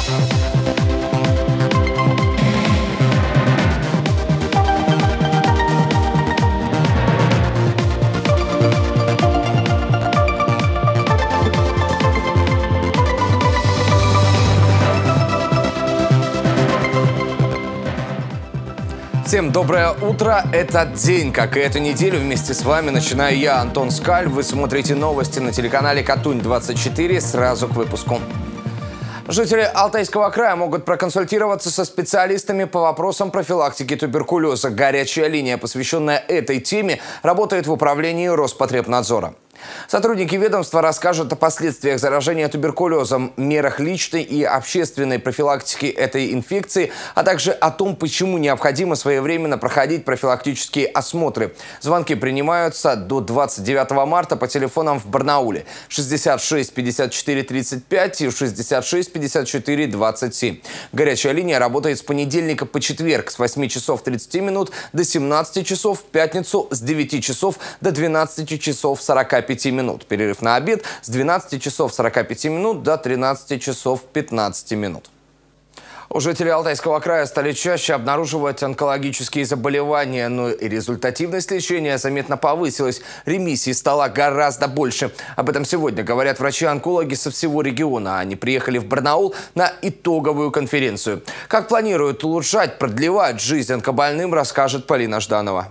Всем доброе утро. Этот день, как и эту неделю, вместе с вами начинаю я, Антон Скаль. Вы смотрите новости на телеканале Катунь-24. Сразу к выпуску. Жители Алтайского края могут проконсультироваться со специалистами по вопросам профилактики туберкулеза. Горячая линия, посвященная этой теме, работает в управлении Роспотребнадзора. Сотрудники ведомства расскажут о последствиях заражения туберкулезом, мерах личной и общественной профилактики этой инфекции, а также о том, почему необходимо своевременно проходить профилактические осмотры. Звонки принимаются до 29 марта по телефонам в Барнауле 66 54 35 и 66 54 27. Горячая линия работает с понедельника по четверг с 8 часов 30 минут до 17 часов, в пятницу с 9 часов до 12 часов 45 минут. Перерыв на обед с 12 часов 45 минут до 13 часов 15 минут. У жителей Алтайского края стали чаще обнаруживать онкологические заболевания, но и результативность лечения заметно повысилась. Ремиссий стало гораздо больше. Об этом сегодня говорят врачи-онкологи со всего региона. Они приехали в Барнаул на итоговую конференцию. Как планируют улучшать, продлевать жизнь онкобольным, расскажет Полина Жданова.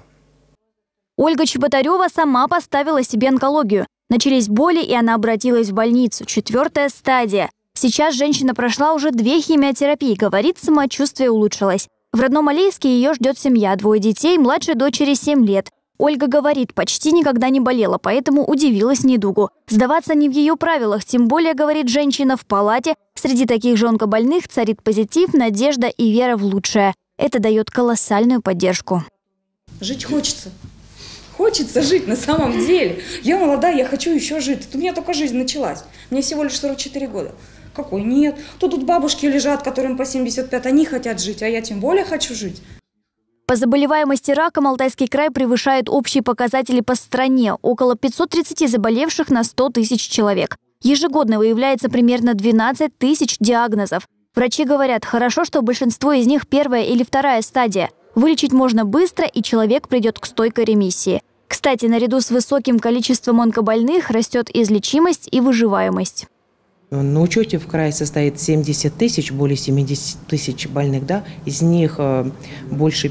Ольга Чеботарева сама поставила себе онкологию. Начались боли, и она обратилась в больницу. 4-я стадия. Сейчас женщина прошла уже 2 химиотерапии. Говорит, самочувствие улучшилось. В родном Алейске ее ждет семья, 2 детей, младшей дочери 7 лет. Ольга говорит, почти никогда не болела, поэтому удивилась недугу. Сдаваться не в ее правилах, тем более, говорит женщина, в палате среди таких же онкобольных царит позитив, надежда и вера в лучшее. Это дает колоссальную поддержку. Жить хочется. Хочется жить на самом деле. Я молодая, я хочу еще жить. У меня только жизнь началась. Мне всего лишь 44 года. Какой? Нет. Тут бабушки лежат, которым по 75, они хотят жить, а я тем более хочу жить. По заболеваемости раком Алтайский край превышает общие показатели по стране. Около 530 заболевших на 100 тысяч человек. Ежегодно выявляется примерно 12 тысяч диагнозов. Врачи говорят, хорошо, что большинство из них 1-я или 2-я стадия. Вылечить можно быстро, и человек придет к стойкой ремиссии. Кстати, наряду с высоким количеством онкобольных растет излечимость и выживаемость. На учете в крае состоит 70 тысяч, более 70 тысяч больных, да? Из них больше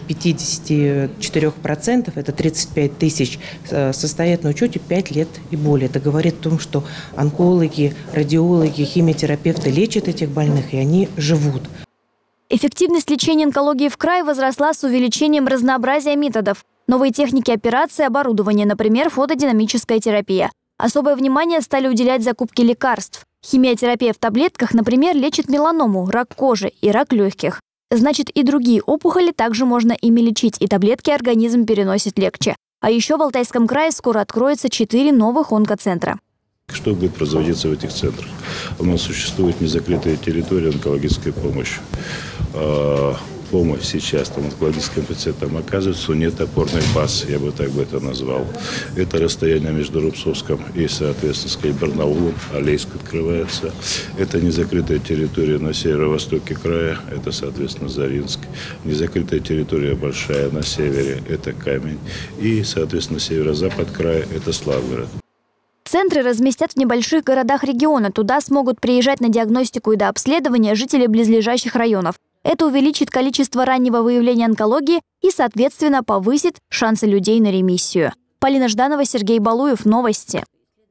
54%, это 35 тысяч, состоят на учете 5 лет и более. Это говорит о том, что онкологи, радиологи, химиотерапевты лечат этих больных, и они живут. Эффективность лечения онкологии в крае возросла с увеличением разнообразия методов. Новые техники операции, оборудование, например, фотодинамическая терапия. Особое внимание стали уделять закупке лекарств. Химиотерапия в таблетках, например, лечит меланому, рак кожи и рак легких. Значит, и другие опухоли также можно ими лечить, и таблетки организм переносит легче. А еще в Алтайском крае скоро откроется 4 новых онкоцентра. Что будет производиться в этих центрах? У нас существует незакрытая территория онкологической помощи. Помощь сейчас там онкологическим пациентам оказывается, что нет опорной базы, я бы так бы это назвал. Это расстояние между Рубцовском и, соответственно, Барнаулом, Алейск открывается. Это незакрытая территория на северо-востоке края, это, соответственно, Заринск. Незакрытая территория большая на севере, это Камень. И, соответственно, северо-запад края, это Славгород. Центры разместят в небольших городах региона. Туда смогут приезжать на диагностику и дообследование жители близлежащих районов. Это увеличит количество раннего выявления онкологии и, соответственно, повысит шансы людей на ремиссию. Полина Жданова, Сергей Балуев. Новости.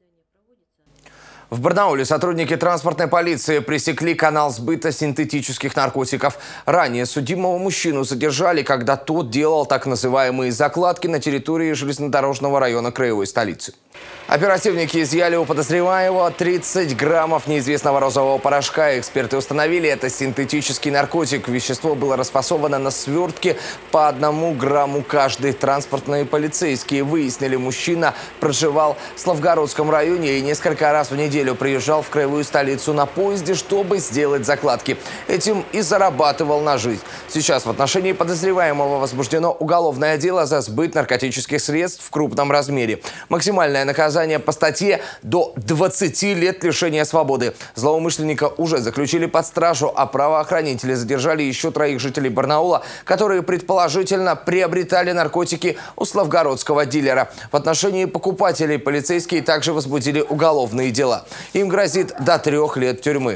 В Барнауле сотрудники транспортной полиции пресекли канал сбыта синтетических наркотиков. Ранее судимого мужчину задержали, когда тот делал так называемые закладки на территории железнодорожного района краевой столицы. Оперативники изъяли у подозреваемого 30 граммов неизвестного розового порошка. Эксперты установили, это синтетический наркотик. Вещество было расфасовано на свертке по 1 грамму каждый. Транспортные полицейские выяснили, мужчина проживал в Славгородском районе и несколько раз в неделю неделю приезжал в краевую столицу на поезде, чтобы сделать закладки. Этим и зарабатывал на жизнь. Сейчас в отношении подозреваемого возбуждено уголовное дело за сбыт наркотических средств в крупном размере. Максимальное наказание по статье – до 20 лет лишения свободы. Злоумышленника уже заключили под стражу, а правоохранители задержали еще 3 жителей Барнаула, которые предположительно приобретали наркотики у славгородского дилера. В отношении покупателей полицейские также возбудили уголовные дела. Им грозит до 3 лет тюрьмы.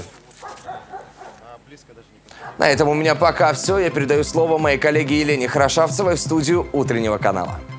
На этом у меня пока все. Я передаю слово моей коллеге Елене Хорошавцевой в студию «Утреннего канала».